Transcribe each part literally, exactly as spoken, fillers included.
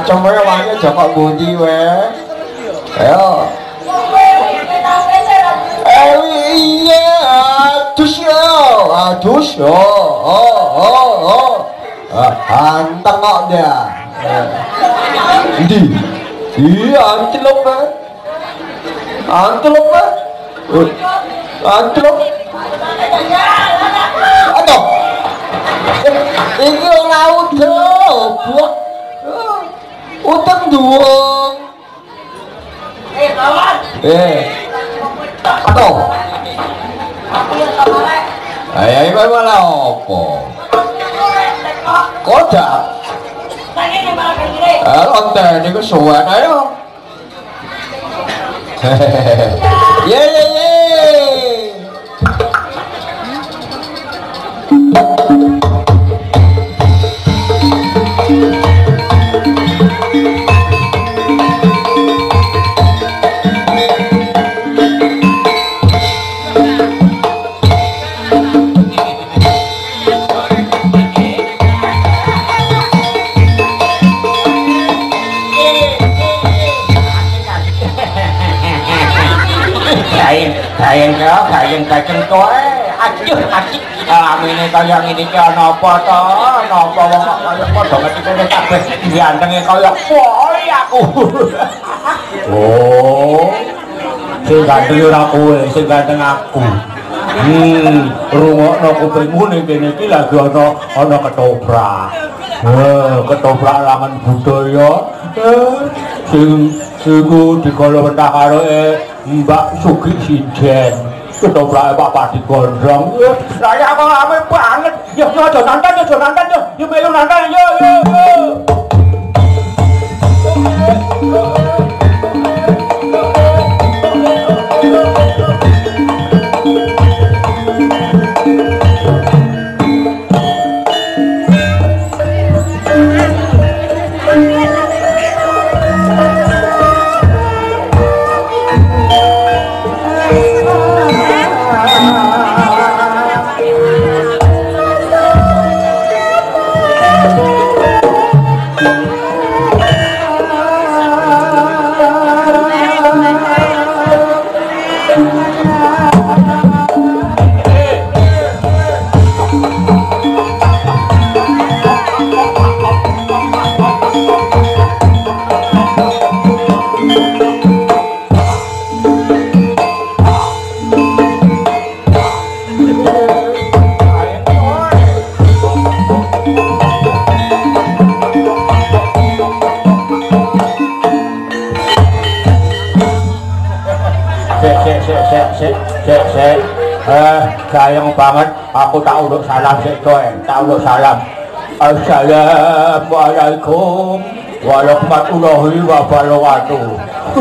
Cemere wangi Joko Bundi we. Ayo. Eh iya, aduh yo, aduh yo. Oh oh oh. Ah, anteng kok dia. Ndi? Iya, antelope. Antelope. Antelope. Aduh. Iki ora udah, buak. Utang duwong. Eh, kawan. Eh. Aduh. Ayo iki malah opo? Kodak. Eh, lonten niku suwen ayo. Ye ye ye. Kain kau, kain kain kau, aduh, aduh, kami ini kaya ini kaya nopo to, nopo wong kaya podo ketika kita kabeh gantengnya kaya boy aku. Oh, sing ganteng ora kowe, sing ganteng aku. Hmm, rungokno kupingmu ning kene iki lagi ana ana ketoprak. Eh, ketoprak ramen budaya. Eh, sing sing digolo mentah karo Mbak Sugi Sinden. Ketoprak Pak Padi Gondrong. Lah ya kok rame banget. Ya yo aja nonton, aja nonton yo. Yo melu nonton yo yo yo. Sayang banget, aku tak urut salam sik kowe, tak urut salam. Assalamualaikum warahmatullahi wabarakatuh.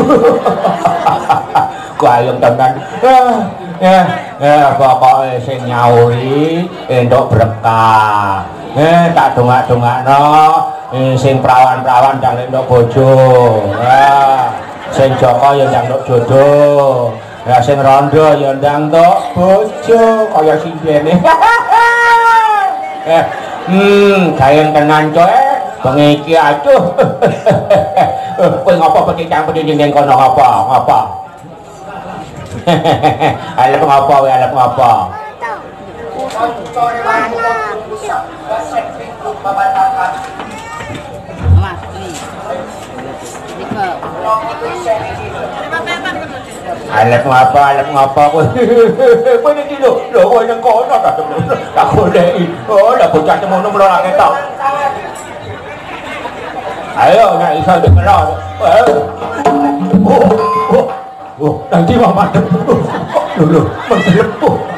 Kayang tenan. Eh, eh, pokoknya sing nyauri entuk berkah. Eh, tak dongak-dongakno sing prawan-prawan ndang entuk bojo. Eh, sing Joko ya ndang entuk jodoh. Ya sing rondo ya ndang tok bojo kaya sindene. Eh, hmm, gayeng tenan coy. Bengi iki aduh. Kowe ngopo bekicang pedhi ning kono ngopo? Ngopo? Alep ngopo kowe alep ngopo? Alep ngapa, alep ngapa kowe? Kowe iki lho, lho kowe nang kono ta. Tak goleki. Oh, lah bocah temono mlo ra ketok. Ayo nek iso dengar. Oh, oh. Oh, nanti mama madep. Lho, lho, mendelep.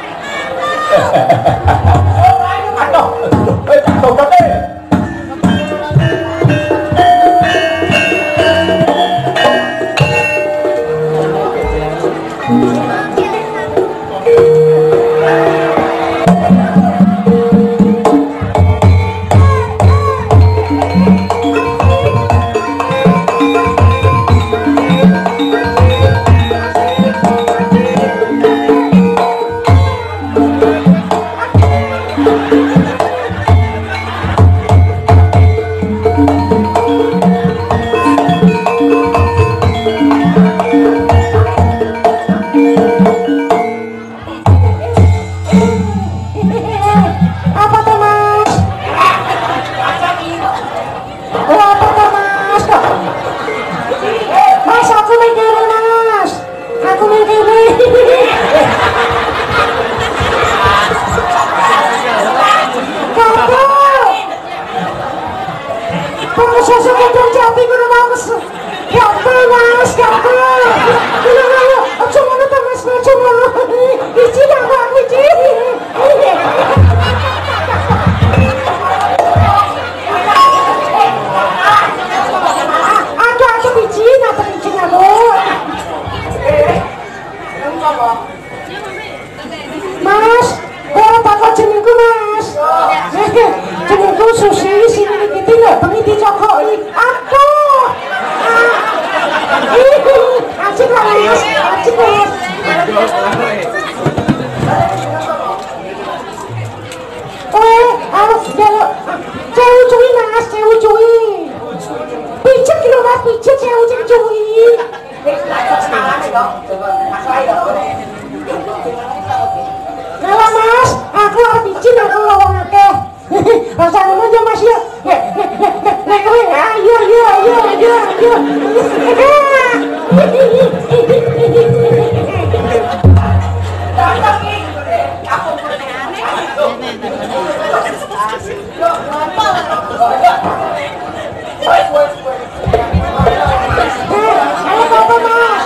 Aduh, eh tak tau deh. Mas kakak. Aja ngono ta Mas, aja ngono. Iki kakak iki. Aku aku biji, napa biji aku. Mas, kok takut jenengku Mas? Jenengku Susi, sini dikiti lho, bengi dicokoki. Aku. Asik lah Mas, asik Mas. Eh, harus jaluk cewu cuwi Mas, cewu cuwi. Pijet lho Mas, pijet cewu cuwi. Kalau Mas, aku harus izin aku ngomong akeh. Rasa ngono aja Mas ya. Nek kowe ayo ayo ayo ayo ayo. Ayo apa Mas?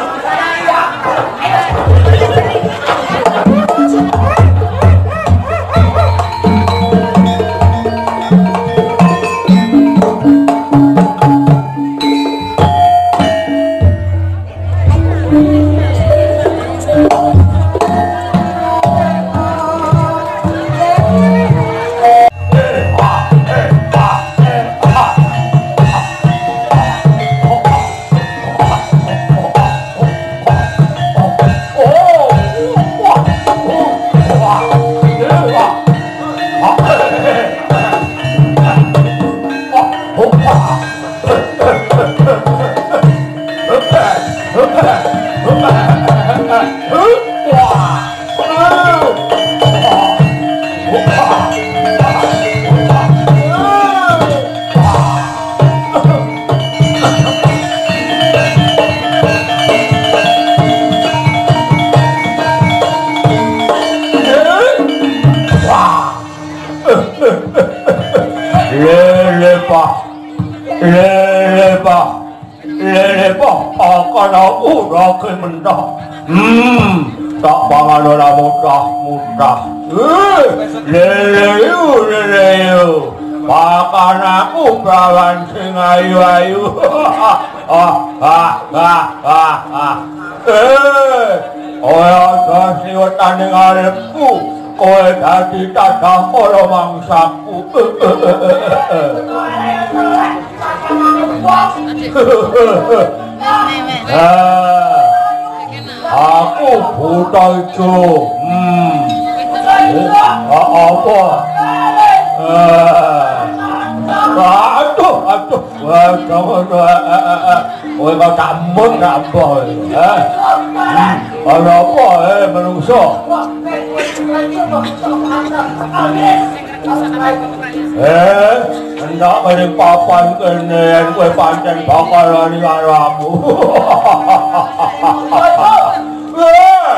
Hmm, tak pangan ora mudah-mudah. Eh, leleyu leleyu. Pakan aku prawan sing ayu-ayu. Ah ah ah ah ah. Eh, ora dadi wetane ngarepku. Kowe dadi tadah kala mangsaku. Ah. Aku buta itu. Hmm. Apa? Aduh, aduh. Wah, jangan. Kowe kok tak mut apa? Eh. Ana apa eh menungso? Eh, hendak paling papan kene kowe pancen bakal lali karo aku. Eh.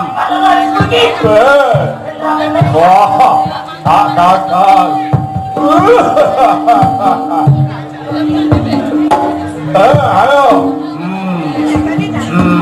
Eh. Wah, tak tak tak. Eh, ayo. Hmm. Hmm.